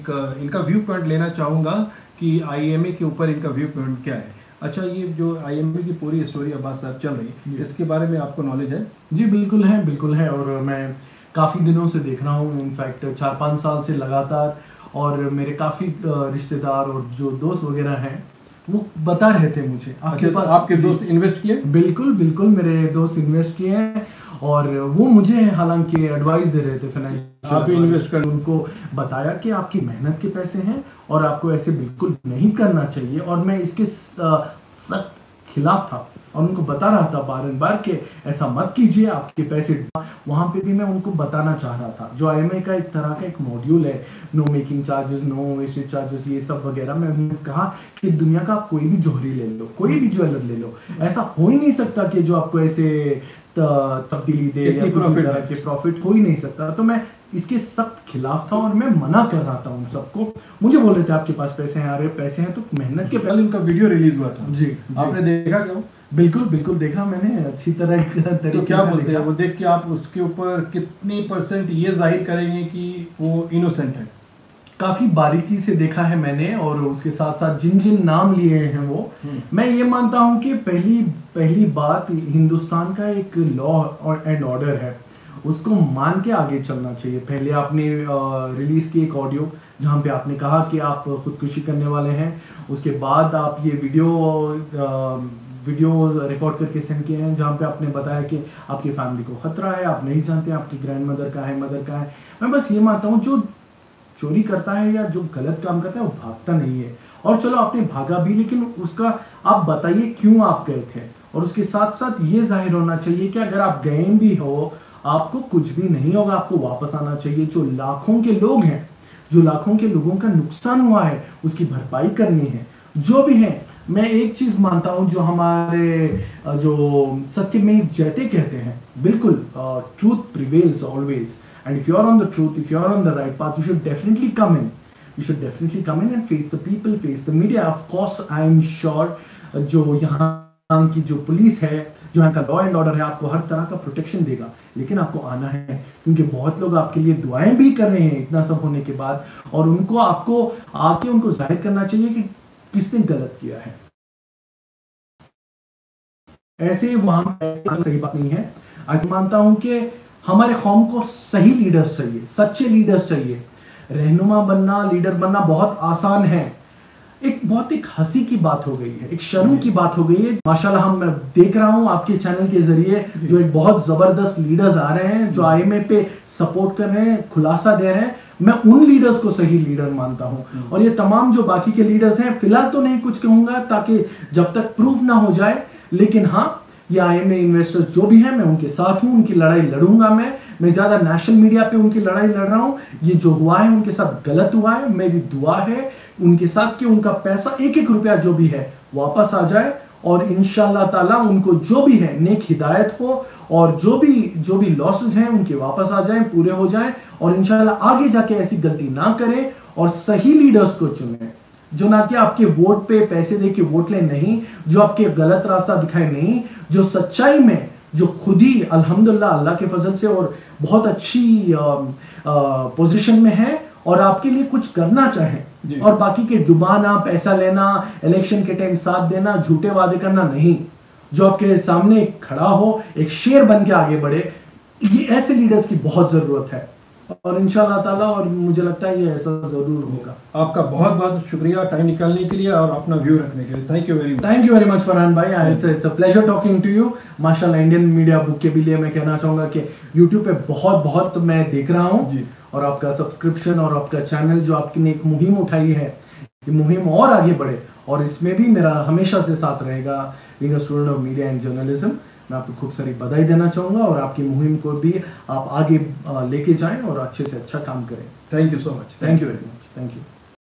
इनका view point लेना चाहूँगा कि IMA के ऊपर इनका व्यू पॉइंट क्या है। अच्छा, ये जो IMA की पूरी स्टोरी अब्बास साहब चल रही है, इसके बारे में आपको नॉलेज है? जी बिल्कुल है और मैं काफ़ी दिनों से देख रहा हूँ, इनफैक्ट 4-5 साल से लगातार। और मेरे काफ़ी रिश्तेदार और जो दोस्त वगैरह हैं वो बता रहे थे मुझे आपके पास आपके दोस्त इन्वेस्ट किए? बिल्कुल मेरे दोस्त इन्वेस्ट किए हैं और वो मुझे हालांकि एडवाइस दे रहे थे फाइनेंशियल। आप भी इन्वेस्ट कर, उनको बताया कि आपकी मेहनत के पैसे हैं और आपको ऐसे बिल्कुल नहीं करना चाहिए। और मैं इसके सख्त खिलाफ था और उनको बता रहा था बार बार कि ऐसा मत कीजिए, आपके पैसे। वहां पे भी मैं उनको बताना चाह रहा था, जो IMA का एक तरह का एक मॉड्यूल है, no making charges, no wastage charges, ये सब वगैरह। मैं उन्होंने कहा कि दुनिया का आप कोई भी जौहरी ले लो, कोई भी ज्वेलर ले लो, ऐसा हो ही नहीं सकता कि जो आपको ऐसे तब्दीली दे या प्रॉफिट हो ही नहीं सकता। तो मैं इसके सख्त खिलाफ था और मैं मना कर रहा था उन सबको। मुझे बोल रहे थे आपके पास पैसे हैं, अरे पैसे हैं तो मेहनत के। पहले उनका वीडियो रिलीज हुआ था जी, आपने देखा क्या? बिल्कुल देखा मैंने अच्छी तरह। तो क्या बोलते हैं वो देख के, आप उसके ऊपर कितनी % ये जाहिर करेंगे कि वो इनोसेंट है? काफी बारीकी से देखा है मैंने और उसके साथ साथ जिन जिन नाम लिए हैं वो, मैं ये मानता हूं कि पहली बात, हिंदुस्तान का एक लॉ एंड ऑर्डर है, उसको मान के आगे चलना चाहिए। पहले आपने रिलीज की एक ऑडियो जहां पे आपने कहा कि आप खुदकुशी करने वाले हैं, उसके बाद आप ये वीडियो रिकॉर्ड करके सेंड किए हैं जहां पे आपने बताया कि आपकी फैमिली को खतरा है, आप नहीं जानते आपकी ग्रैंड मदर का है, मदर का है। मैं बस ये मानता हूँ जो चोरी करता है या जो गलत काम करता है वो भागता नहीं है। और चलो आपने भागा भी, लेकिन उसका आप बताइए क्यों आप गए थे। और उसके साथ साथ ये जाहिर होना चाहिए कि अगर आप गए भी हो, आपको कुछ भी नहीं होगा, आपको वापस आना चाहिए। जो लाखों के लोग हैं, जो लाखों के लोगों का नुकसान हुआ है, उसकी भरपाई करनी है। जो भी है, मैं एक चीज मानता हूं, जो हमारे जो सत्य में जयते कहते हैं, बिल्कुल truth prevails always. And if you are on the truth, if you are on the right path, you should definitely come in. You should definitely come in and face the people, face the media. Of course, I am sure जो यहाँ की जो police है, जो यहाँ का law and order है, आपको हर तरह का प्रोटेक्शन देगा। लेकिन आपको आना है, क्योंकि बहुत लोग आपके लिए दुआएं भी कर रहे हैं इतना सब होने के बाद। और उनको आपको आके उनको जाहिर करना चाहिए कि किसने गलत किया है। ऐसे वहां सही बात नहीं है। आज मानता हूं कि हमारे कौम को सही लीडर्स चाहिए, सच्चे लीडर्स चाहिए। रहनुमा बनना, लीडर बनना बहुत आसान है। एक हंसी की बात हो गई है, एक शर्म की बात हो गई है। माशाल्लाह हम देख रहा हूं आपके चैनल के जरिए जो एक बहुत जबरदस्त लीडर्स आ रहे हैं, जो IMA पे सपोर्ट कर रहे हैं, खुलासा दे रहे हैं। मैं उन लीडर्स को सही लीडर मानता हूं। और ये तमाम जो बाकी के लीडर्स हैं, फिलहाल तो नहीं कुछ कहूंगा, ताकि जब तक प्रूफ ना हो जाए। लेकिन हाँ, ये IMA इन्वेस्टर्स जो भी हैं, मैं उनके साथ हूं, उनकी लड़ाई लड़ूंगा। मैं ज्यादा नेशनल मीडिया पे उनकी लड़ाई लड़ रहा हूं। ये जो हुआ है उनके साथ गलत हुआ है। मेरी दुआ है उनके साथ कि उनका पैसा, एक एक रुपया जो भी है, वापस आ जाए। और इंशाअल्लाह ताला उनको जो भी है नेक हिदायत हो, और जो भी लॉसेस हैं उनके वापस आ जाएं, पूरे हो जाएं। और इंशाअल्लाह आगे जाके ऐसी गलती ना करें और सही लीडर्स को चुनें, जो ना कि आपके वोट पे पैसे दे के वोट ले, नहीं, जो आपके गलत रास्ता दिखाए, नहीं, जो सच्चाई में, जो खुद ही अल्हम्दुलिल्लाह अल्लाह के फजल से और बहुत अच्छी पोजीशन में है और आपके लिए कुछ करना चाहें। और बाकी के डुबाना, पैसा लेना, इलेक्शन के टाइम साथ देना, झूठे वादे करना नहीं। जो आपके सामने खड़ा हो, एक शेर बन के आगे बढ़े, ये ऐसे लीडर्स की बहुत जरूरत है। और इंशाअल्लाह ताला, और मुझे लगता है ये ऐसा जरूर होगा। आपका बहुत बहुत शुक्रिया टाइम निकालने के लिए और अपना व्यू रखने के लिए। Thank you very much Farhan भाई। It's a pleasure talking to you. माशाल्लाह, इंडियन मीडिया बुक के भी लिए मैं कहना चाहूंगा कि यूट्यूब पे बहुत मैं देख रहा हूँ, और आपका सब्सक्रिप्शन और आपका चैनल जो आपने एक मुहिम उठाई है, ये मुहिम और आगे बढ़े। और इसमें भी मेरा हमेशा से साथ रहेगा, being a student of media and journalism. मैं आपको खूब सारी बधाई देना चाहूंगा और आपकी मुहिम को भी आप आगे लेके जाएं और अच्छे से अच्छा काम करें। Thank you so much. Thank you very much. Thank you.